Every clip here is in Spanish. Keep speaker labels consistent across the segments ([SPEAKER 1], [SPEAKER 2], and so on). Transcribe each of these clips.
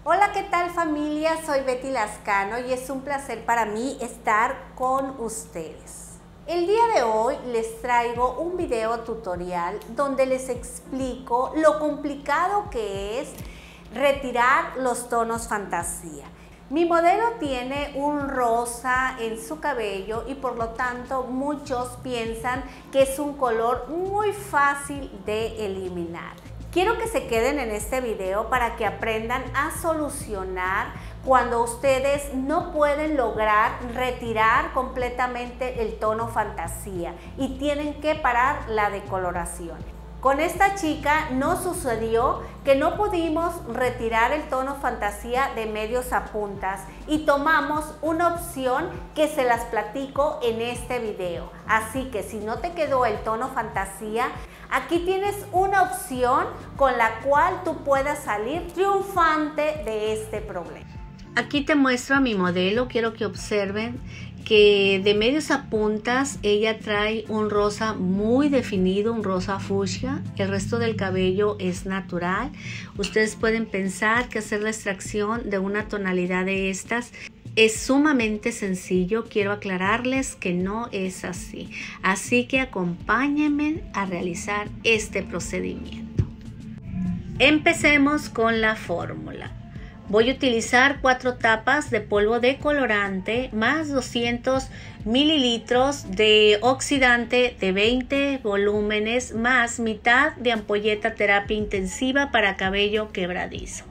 [SPEAKER 1] Hola, ¿qué tal familia? Soy Betty Lascano y es un placer para mí estar con ustedes. El día de hoy les traigo un video tutorial donde les explico lo complicado que es retirar los tonos fantasía. Mi modelo tiene un rosa en su cabello y por lo tanto muchos piensan que es un color muy fácil de eliminar. Quiero que se queden en este video para que aprendan a solucionar cuando ustedes no pueden lograr retirar completamente el tono fantasía y tienen que parar la decoloración. Con esta chica nos sucedió que no pudimos retirar el tono fantasía de medios a puntas y tomamos una opción que se las platico en este video. Así que si no te quedó el tono fantasía, aquí tienes una opción con la cual tú puedas salir triunfante de este problema. Aquí te muestro a mi modelo, quiero que observen que de medios a puntas ella trae un rosa muy definido, un rosa fucsia. El resto del cabello es natural. Ustedes pueden pensar que hacer la extracción de una tonalidad de estas es sumamente sencillo. Quiero aclararles que no es así. Así que acompáñenme a realizar este procedimiento. Empecemos con la fórmula. Voy a utilizar 4 tapas de polvo de colorante más 200 mililitros de oxidante de 20 volúmenes más mitad de ampolleta terapia intensiva para cabello quebradizo.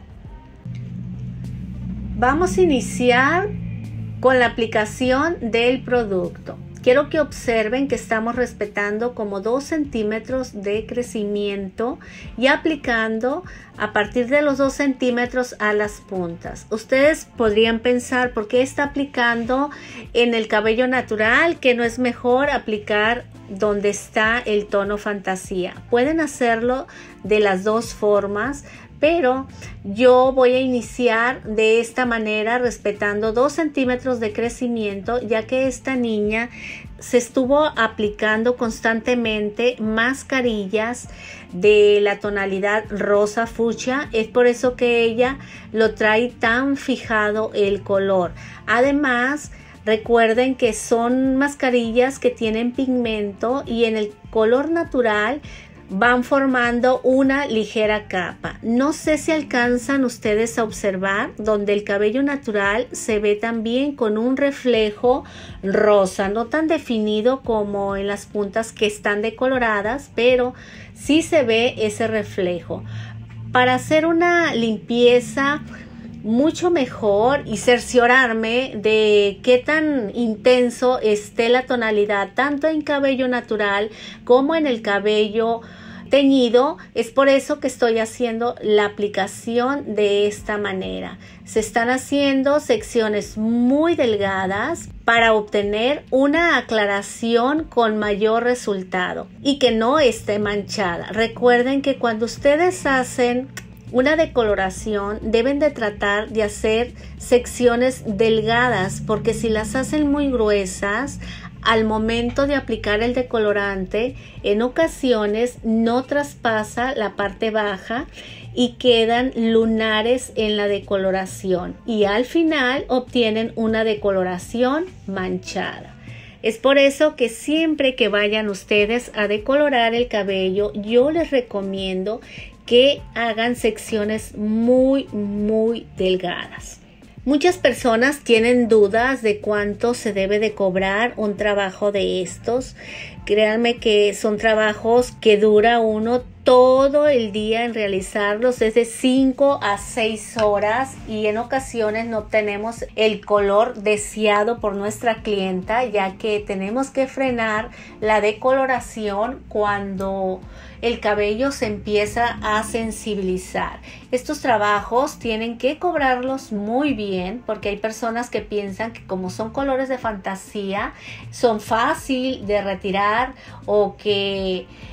[SPEAKER 1] Vamos a iniciar con la aplicación del producto. Quiero que observen que estamos respetando como 2 centímetros de crecimiento y aplicando a partir de los 2 centímetros a las puntas. Ustedes podrían pensar por qué está aplicando en el cabello natural, que no es mejor aplicar donde está el tono fantasía. Pueden hacerlo de las dos formas, pero yo voy a iniciar de esta manera respetando 2 centímetros de crecimiento, ya que esta niña se estuvo aplicando constantemente mascarillas de la tonalidad rosa fucsia. Es por eso que ella lo trae tan fijado el color. Además, recuerden que son mascarillas que tienen pigmento y en el color natural van formando una ligera capa. No sé si alcanzan ustedes a observar donde el cabello natural se ve también con un reflejo rosa, no tan definido como en las puntas que están decoloradas, pero sí se ve ese reflejo. Para hacer una limpieza mucho mejor y cerciorarme de qué tan intenso esté la tonalidad tanto en cabello natural como en el cabello teñido, es por eso que estoy haciendo la aplicación de esta manera. Se están haciendo secciones muy delgadas para obtener una aclaración con mayor resultado y que no esté manchada. Recuerden que cuando ustedes hacen una decoloración deben de tratar de hacer secciones delgadas, porque si las hacen muy gruesas al momento de aplicar el decolorante, en ocasiones no traspasa la parte baja y quedan lunares en la decoloración y al final obtienen una decoloración manchada. Es por eso que siempre que vayan ustedes a decolorar el cabello, yo les recomiendo que hagan secciones muy delgadas. Muchas personas tienen dudas de cuánto se debe de cobrar un trabajo de estos. Créanme que son trabajos que dura uno todo el día en realizarlos, es de 5 a 6 horas y en ocasiones no obtenemos el color deseado por nuestra clienta, ya que tenemos que frenar la decoloración cuando el cabello se empieza a sensibilizar. Estos trabajos tienen que cobrarlos muy bien, porque hay personas que piensan que como son colores de fantasía son fácil de retirar o que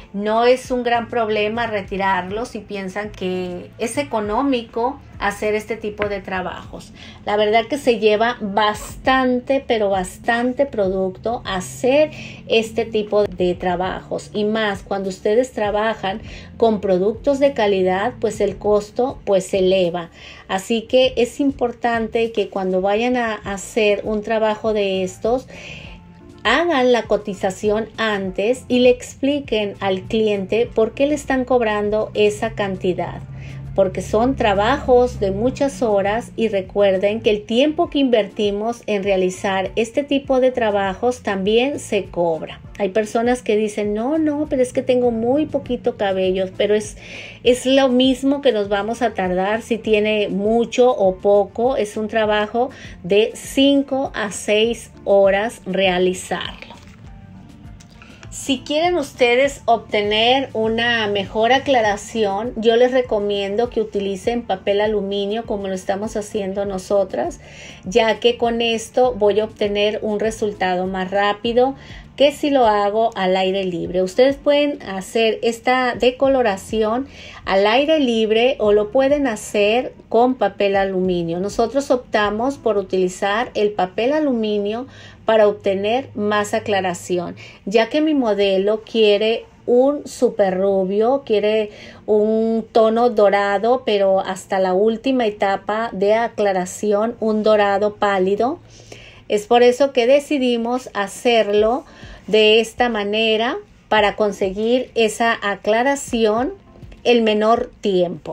[SPEAKER 1] no es un gran problema retirarlos si piensan que es económico hacer este tipo de trabajos. La verdad que se lleva bastante, pero bastante producto hacer este tipo de trabajos, y más cuando ustedes trabajan con productos de calidad, pues el costo pues se eleva. Así que es importante que cuando vayan a hacer un trabajo de estos, hagan la cotización antes y le expliquen al cliente por qué le están cobrando esa cantidad, porque son trabajos de muchas horas, y recuerden que el tiempo que invertimos en realizar este tipo de trabajos también se cobra. Hay personas que dicen, no, pero es que tengo muy poquito cabello, pero es lo mismo que nos vamos a tardar si tiene mucho o poco. Es un trabajo de 5 a 6 horas realizarlo. Si quieren ustedes obtener una mejor aclaración, yo les recomiendo que utilicen papel aluminio como lo estamos haciendo nosotras, ya que con esto voy a obtener un resultado más rápido que si lo hago al aire libre. Ustedes pueden hacer esta decoloración al aire libre o lo pueden hacer con papel aluminio. Nosotros optamos por utilizar el papel aluminio para obtener más aclaración, ya que mi modelo quiere un super rubio, quiere un tono dorado, pero hasta la última etapa de aclaración, un dorado pálido. Es por eso que decidimos hacerlo de esta manera, para conseguir esa aclaración el menor tiempo.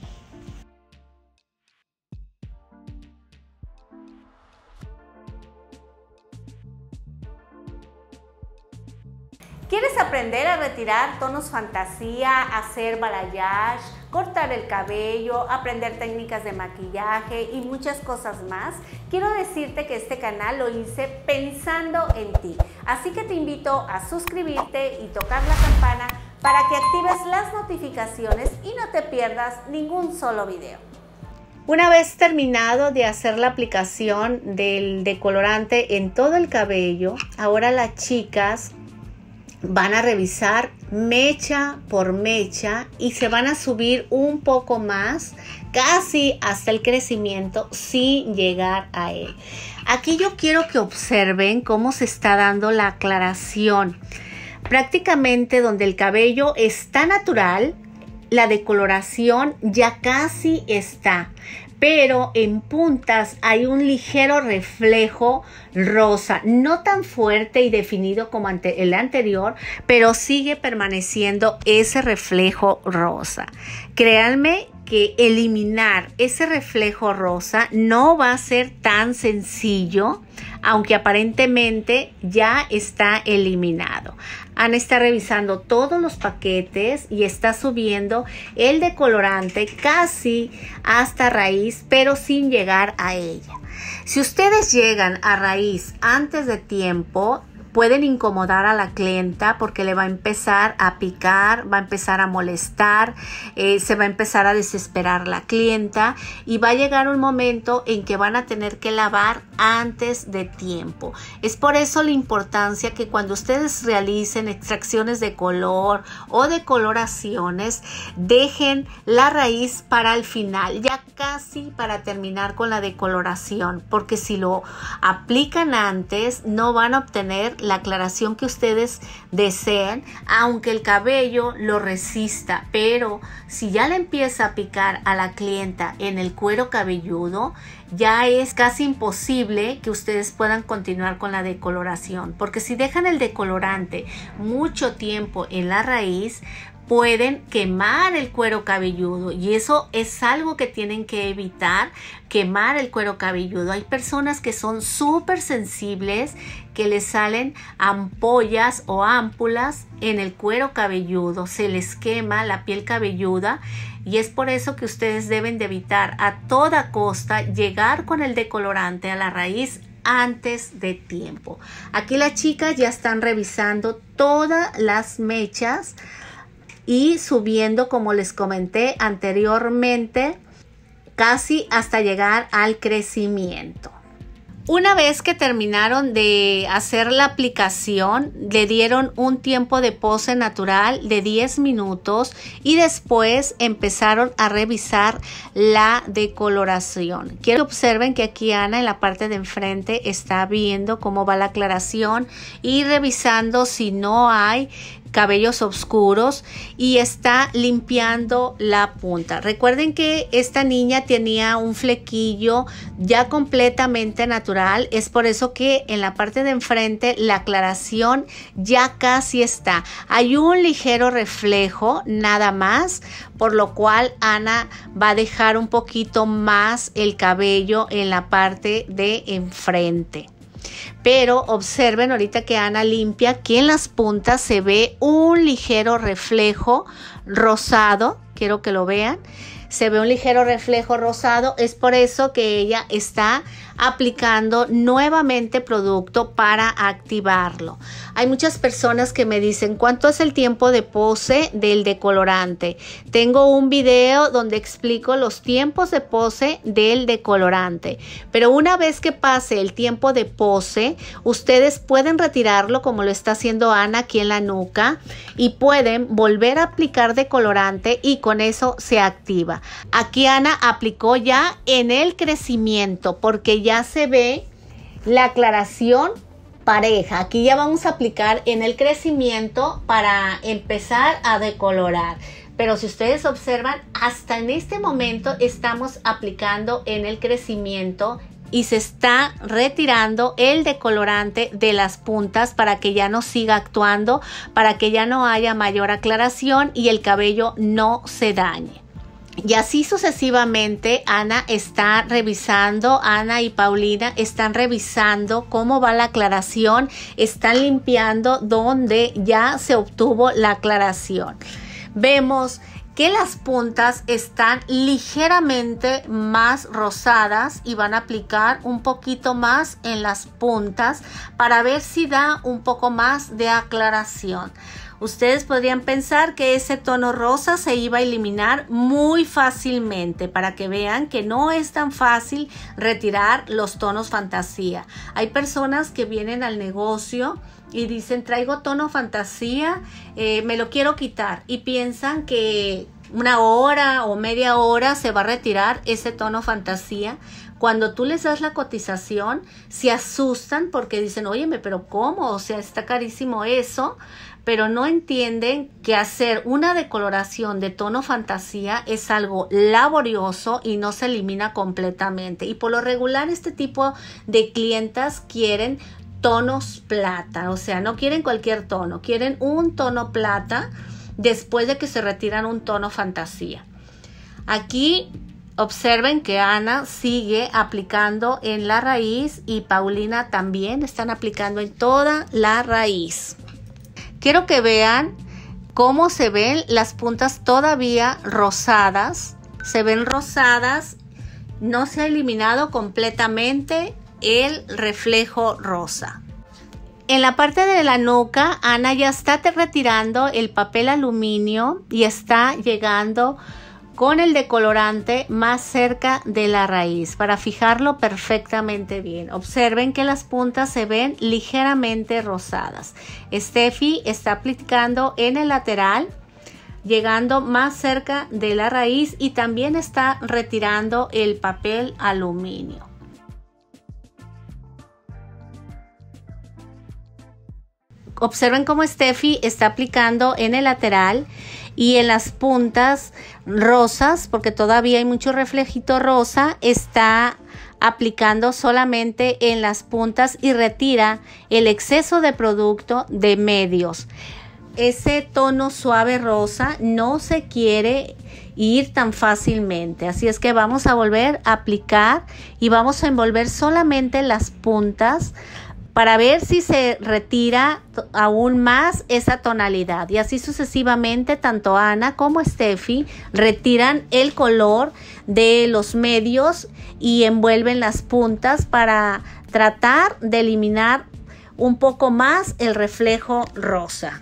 [SPEAKER 1] ¿Quieres aprender a retirar tonos fantasía, hacer balayage, cortar el cabello, aprender técnicas de maquillaje y muchas cosas más? Quiero decirte que este canal lo hice pensando en ti. Así que te invito a suscribirte y tocar la campana para que actives las notificaciones y no te pierdas ningún solo video. Una vez terminado de hacer la aplicación del decolorante en todo el cabello, ahora las chicas van a revisar mecha por mecha y se van a subir un poco más, casi hasta el crecimiento, sin llegar a él. Aquí yo quiero que observen cómo se está dando la aclaración. Prácticamente donde el cabello está natural, la decoloración ya casi está, pero en puntas hay un ligero reflejo rosa, no tan fuerte y definido como el anterior, pero sigue permaneciendo ese reflejo rosa. Créanme que eliminar ese reflejo rosa no va a ser tan sencillo, aunque aparentemente ya está eliminado. Ana está revisando todos los paquetes y está subiendo el decolorante casi hasta raíz, pero sin llegar a ella. Si ustedes llegan a raíz antes de tiempo, pueden incomodar a la clienta porque le va a empezar a picar, va a empezar a molestar, se va a empezar a desesperar la clienta y va a llegar un momento en que van a tener que lavar antes de tiempo. Es por eso la importancia que cuando ustedes realicen extracciones de color o decoloraciones, dejen la raíz para el final, ya casi para terminar con la decoloración, porque si lo aplican antes no van a obtener la aclaración que ustedes deseen, aunque el cabello lo resista. Pero si ya le empieza a picar a la clienta en el cuero cabelludo, ya es casi imposible que ustedes puedan continuar con la decoloración, porque si dejan el decolorante mucho tiempo en la raíz, pueden quemar el cuero cabelludo, y eso es algo que tienen que evitar, quemar el cuero cabelludo. Hay personas que son súper sensibles, que les salen ampollas o ámpulas en el cuero cabelludo, se les quema la piel cabelluda, y es por eso que ustedes deben de evitar a toda costa llegar con el decolorante a la raíz antes de tiempo. Aquí las chicas ya están revisando todas las mechas y subiendo, como les comenté anteriormente, casi hasta llegar al crecimiento. Una vez que terminaron de hacer la aplicación, le dieron un tiempo de pose natural de 10 minutos y después empezaron a revisar la decoloración. Quiero que observen que aquí Ana en la parte de enfrente está viendo cómo va la aclaración y revisando si no hay cabellos oscuros y está limpiando la punta. Recuerden que esta niña tenía un flequillo ya completamente natural, es por eso que en la parte de enfrente la aclaración ya casi está. Hay un ligero reflejo nada más, por lo cual Ana va a dejar un poquito más el cabello en la parte de enfrente. Pero observen ahorita que Ana limpia que en las puntas se ve un ligero reflejo rosado. Quiero que lo vean. Se ve un ligero reflejo rosado. Es por eso que ella está aplicando nuevamente producto para activarlo. Hay muchas personas que me dicen ¿cuánto es el tiempo de pose del decolorante? Tengo un video donde explico los tiempos de pose del decolorante, pero una vez que pase el tiempo de pose ustedes pueden retirarlo como lo está haciendo Ana aquí en la nuca y pueden volver a aplicar decolorante y con eso se activa. Aquí Ana aplicó ya en el crecimiento porque ya se ve la aclaración pareja. Aquí ya vamos a aplicar en el crecimiento para empezar a decolorar. Pero si ustedes observan, hasta en este momento estamos aplicando en el crecimiento y se está retirando el decolorante de las puntas para que ya no siga actuando, para que ya no haya mayor aclaración y el cabello no se dañe. Y así sucesivamente Ana está revisando, Ana y Paulina están revisando cómo va la aclaración, están limpiando donde ya se obtuvo la aclaración. Vemos que las puntas están ligeramente más rosadas y van a aplicar un poquito más en las puntas para ver si da un poco más de aclaración. Ustedes podrían pensar que ese tono rosa se iba a eliminar muy fácilmente para que vean que no es tan fácil retirar los tonos fantasía. Hay personas que vienen al negocio y dicen traigo tono fantasía, me lo quiero quitar y piensan que una hora o media hora se va a retirar ese tono fantasía. Cuando tú les das la cotización se asustan porque dicen óyeme pero ¿cómo? O sea está carísimo eso. Pero no entienden que hacer una decoloración de tono fantasía es algo laborioso y no se elimina completamente. Y por lo regular este tipo de clientas quieren tonos plata, o sea, no quieren cualquier tono, quieren un tono plata después de que se retiran un tono fantasía. Aquí observen que Ana sigue aplicando en la raíz y Paulina también están aplicando en toda la raíz. Quiero que vean cómo se ven las puntas todavía rosadas. Se ven rosadas, no se ha eliminado completamente el reflejo rosa. En la parte de la nuca, Ana ya está retirando el papel aluminio y está llegando con el decolorante más cerca de la raíz para fijarlo perfectamente bien. Observen que las puntas se ven ligeramente rosadas. Steffi está aplicando en el lateral, llegando más cerca de la raíz y también está retirando el papel aluminio. Observen cómo Steffi está aplicando en el lateral y en las puntas rosas, porque todavía hay mucho reflejito rosa, está aplicando solamente en las puntas y retira el exceso de producto de medios. Ese tono suave rosa no se quiere ir tan fácilmente, así es que vamos a volver a aplicar y vamos a envolver solamente las puntas para ver si se retira aún más esa tonalidad. Y así sucesivamente, tanto Ana como Steffi retiran el color de los medios y envuelven las puntas para tratar de eliminar un poco más el reflejo rosa.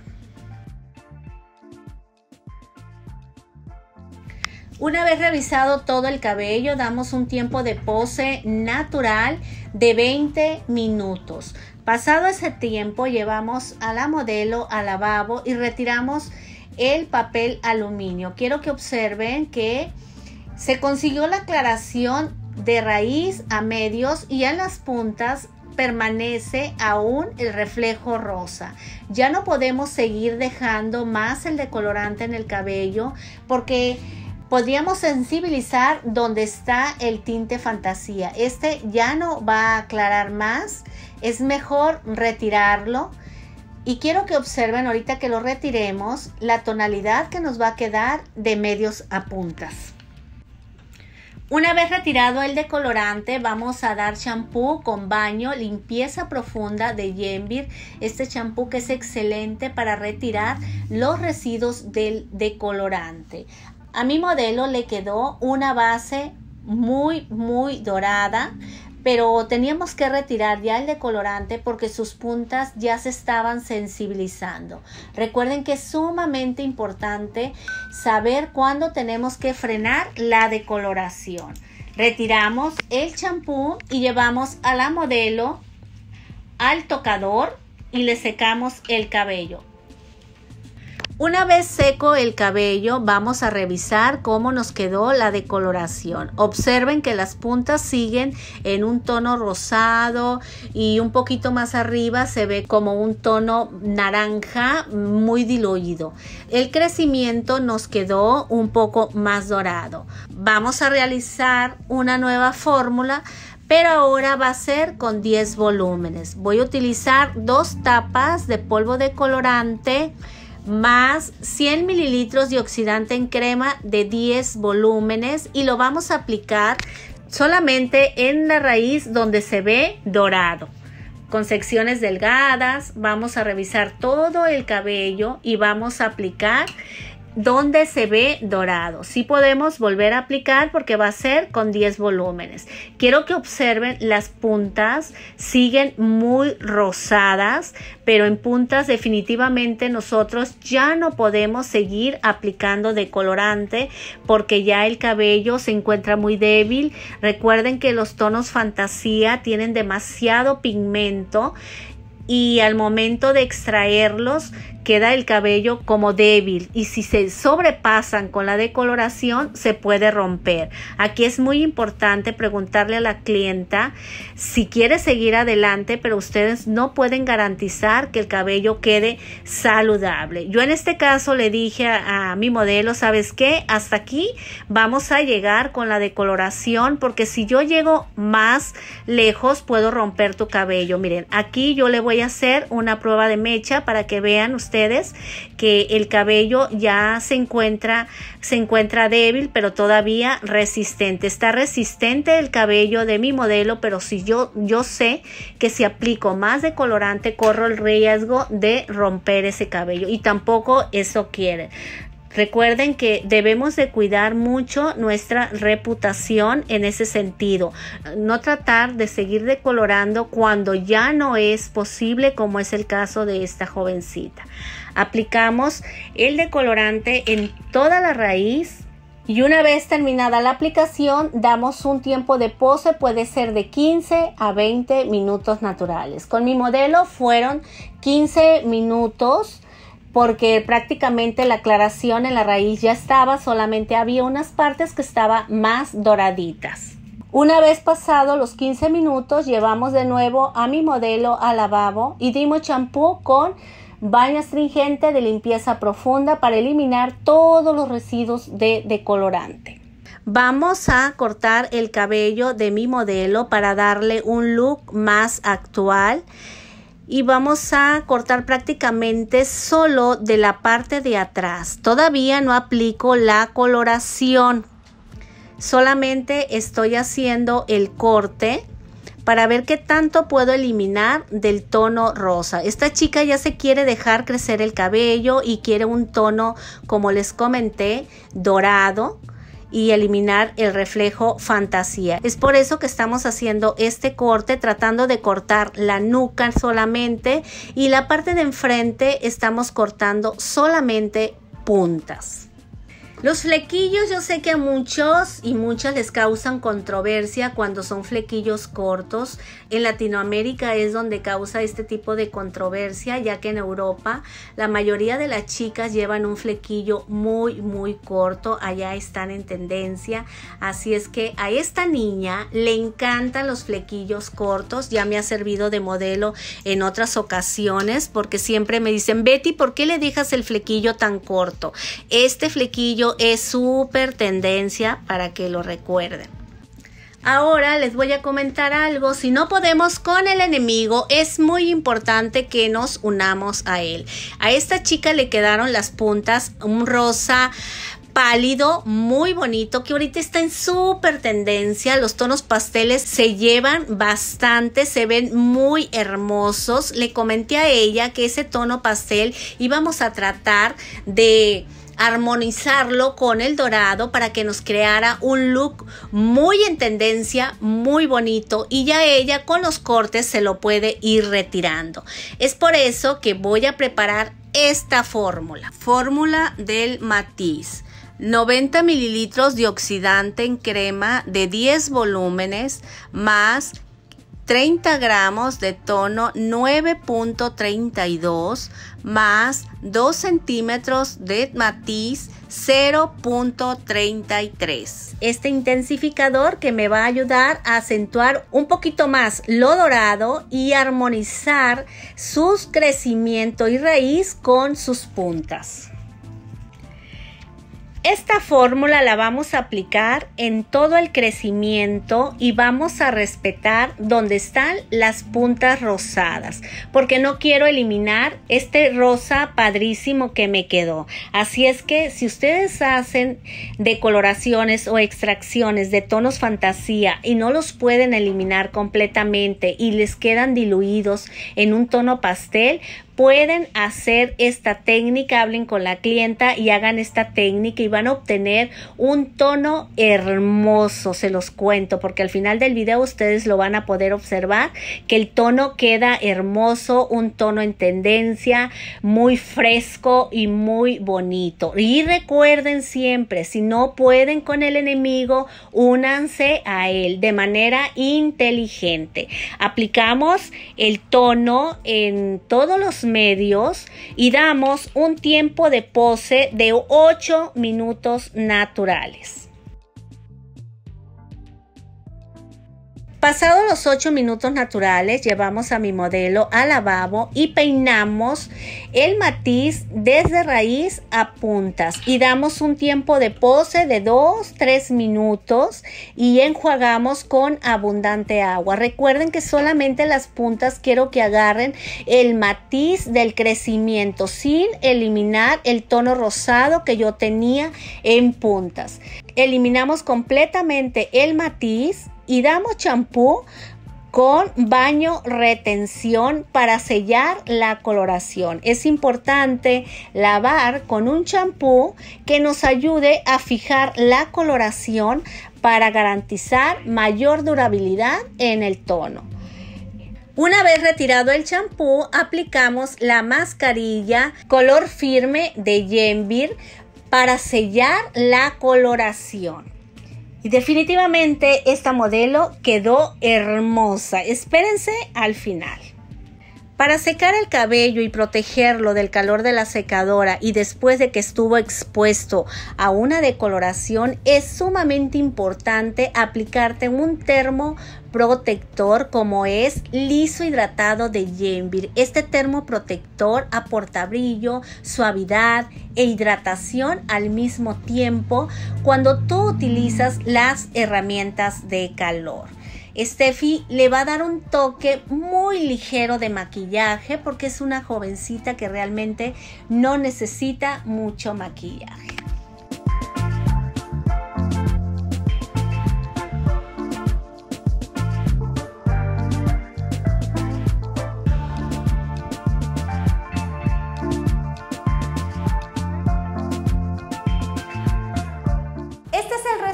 [SPEAKER 1] Una vez revisado todo el cabello, damos un tiempo de pose natural de 20 minutos. Pasado ese tiempo, llevamos a la modelo al lavabo y retiramos el papel aluminio. Quiero que observen que se consiguió la aclaración de raíz a medios y en las puntas permanece aún el reflejo rosa. Ya no podemos seguir dejando más el decolorante en el cabello porque podríamos sensibilizar donde está el tinte fantasía. Este ya no va a aclarar más. Es mejor retirarlo. Y quiero que observen ahorita que lo retiremos la tonalidad que nos va a quedar de medios a puntas. Una vez retirado el decolorante, vamos a dar champú con baño, limpieza profunda de Yenvir. Este champú que es excelente para retirar los residuos del decolorante. A mi modelo le quedó una base muy dorada, pero teníamos que retirar ya el decolorante porque sus puntas ya se estaban sensibilizando. Recuerden que es sumamente importante saber cuándo tenemos que frenar la decoloración. Retiramos el champú y llevamos a la modelo al tocador y le secamos el cabello. Una vez seco el cabello, vamos a revisar cómo nos quedó la decoloración. Observen que las puntas siguen en un tono rosado y un poquito más arriba se ve como un tono naranja muy diluido. El crecimiento nos quedó un poco más dorado. Vamos a realizar una nueva fórmula, pero ahora va a ser con 10 volúmenes. Voy a utilizar 2 tapas de polvo de colorante más 100 mililitros de oxidante en crema de 10 volúmenes y lo vamos a aplicar solamente en la raíz donde se ve dorado. Con secciones delgadas vamos a revisar todo el cabello y vamos a aplicar donde se ve dorado. Sí podemos volver a aplicar porque va a ser con 10 volúmenes. Quiero que observen las puntas, siguen muy rosadas, pero en puntas definitivamente nosotros ya no podemos seguir aplicando decolorante porque ya el cabello se encuentra muy débil. Recuerden que los tonos fantasía tienen demasiado pigmento y al momento de extraerlos queda el cabello como débil y si se sobrepasan con la decoloración se puede romper. Aquí es muy importante preguntarle a la clienta si quiere seguir adelante, pero ustedes no pueden garantizar que el cabello quede saludable. Yo en este caso le dije a mi modelo, ¿sabes qué? Hasta aquí vamos a llegar con la decoloración porque si yo llego más lejos puedo romper tu cabello. Miren, aquí yo le voy a hacer una prueba de mecha para que vean ustedes que el cabello ya se encuentra débil, pero todavía resistente. Está resistente el cabello de mi modelo, pero si yo sé que si aplico más decolorante corro el riesgo de romper ese cabello y tampoco eso quiere. Recuerden que debemos de cuidar mucho nuestra reputación en ese sentido. No tratar de seguir decolorando cuando ya no es posible, como es el caso de esta jovencita. Aplicamos el decolorante en toda la raíz. Y una vez terminada la aplicación, damos un tiempo de pose, puede ser de 15 a 20 minutos naturales. Con mi modelo fueron 15 minutos. Porque prácticamente la aclaración en la raíz ya estaba, solamente había unas partes que estaban más doraditas. Una vez pasado los 15 minutos, llevamos de nuevo a mi modelo al lavabo y dimos champú con baño astringente de limpieza profunda para eliminar todos los residuos de decolorante. Vamos a cortar el cabello de mi modelo para darle un look más actual. Y vamos a cortar prácticamente solo de la parte de atrás. Todavía no aplico la coloración. Solamente estoy haciendo el corte para ver qué tanto puedo eliminar del tono rosa. Esta chica ya se quiere dejar crecer el cabello y quiere un tono, como les comenté, dorado. Y eliminar el reflejo fantasía. Es por eso que estamos haciendo este corte, tratando de cortar la nuca solamente y la parte de enfrente estamos cortando solamente puntas. Los flequillos, yo sé que a muchos y muchas les causan controversia cuando son flequillos cortos. En Latinoamérica es donde causa este tipo de controversia, ya que en Europa la mayoría de las chicas llevan un flequillo muy corto. Allá están en tendencia. Así es que a esta niña le encantan los flequillos cortos. Ya me ha servido de modelo en otras ocasiones porque siempre me dicen: Betty, ¿por qué le dejas el flequillo tan corto? Este flequillo es súper tendencia, para que lo recuerden. Ahora les voy a comentar algo. Si no podemos con el enemigo, es muy importante que nos unamos a él. A esta chica le quedaron las puntas un rosa pálido, muy bonito, que ahorita está en súper tendencia. Los tonos pasteles se llevan bastante, se ven muy hermosos. Le comenté a ella que ese tono pastel íbamos a tratar de armonizarlo con el dorado para que nos creara un look muy en tendencia, muy bonito, y ya ella con los cortes se lo puede ir retirando. Es por eso que voy a preparar esta fórmula del Matiz. 90 mililitros de oxidante en crema de 10 volúmenes más 30 gramos de tono 9.32 más 2 centímetros de Matiz 0.33. Este intensificador que me va a ayudar a acentuar un poquito más lo dorado y armonizar su crecimiento y raíz con sus puntas. Esta fórmula la vamos a aplicar en todo el crecimiento y vamos a respetar donde están las puntas rosadas, porque no quiero eliminar este rosa padrísimo que me quedó. Así es que si ustedes hacen decoloraciones o extracciones de tonos fantasía y no los pueden eliminar completamente y les quedan diluidos en un tono pastel, pueden hacer esta técnica. Hablen con la clienta y hagan esta técnica y van a obtener un tono hermoso, se los cuento, porque al final del video ustedes lo van a poder observar que el tono queda hermoso, un tono en tendencia, muy fresco y muy bonito. Y recuerden siempre, si no pueden con el enemigo, únanse a él de manera inteligente. Aplicamos el tono en todos los medios y damos un tiempo de pose de 8 minutos naturales. Pasados los 8 minutos naturales, llevamos a mi modelo al lavabo y peinamos el matiz desde raíz a puntas y damos un tiempo de pose de 2-3 minutos y enjuagamos con abundante agua. Recuerden que solamente las puntas quiero que agarren el matiz del crecimiento sin eliminar el tono rosado que yo tenía en puntas. Eliminamos completamente el matiz y damos champú con baño retención para sellar la coloración. Es importante lavar con un champú que nos ayude a fijar la coloración para garantizar mayor durabilidad en el tono. Una vez retirado el champú, aplicamos la mascarilla color firme de Yenvir para sellar la coloración. Y definitivamente esta modelo quedó hermosa. Espérense al final. Para secar el cabello y protegerlo del calor de la secadora y después de que estuvo expuesto a una decoloración, es sumamente importante aplicarte un termo protector como es liso hidratado de Yenvir. Este termo protector aporta brillo, suavidad e hidratación al mismo tiempo cuando tú utilizas las herramientas de calor. Steffi le va a dar un toque muy ligero de maquillaje porque es una jovencita que realmente no necesita mucho maquillaje.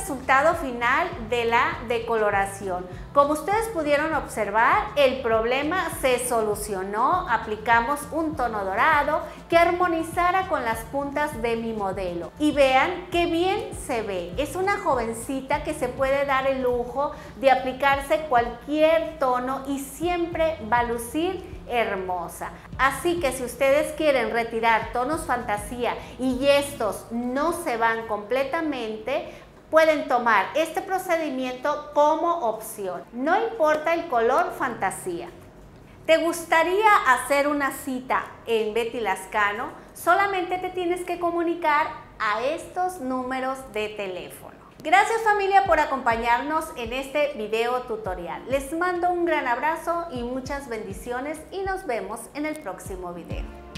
[SPEAKER 1] resultado final de la decoloración. Como ustedes pudieron observar, el problema se solucionó. Aplicamos un tono dorado que armonizara con las puntas de mi modelo. Y vean qué bien se ve. Es una jovencita que se puede dar el lujo de aplicarse cualquier tono y siempre va a lucir hermosa. Así que si ustedes quieren retirar tonos fantasía y estos no se van completamente, pueden tomar este procedimiento como opción. No importa el color fantasía. ¿Te gustaría hacer una cita en Betty Lascano? Solamente te tienes que comunicar a estos números de teléfono. Gracias familia por acompañarnos en este video tutorial. Les mando un gran abrazo y muchas bendiciones y nos vemos en el próximo video.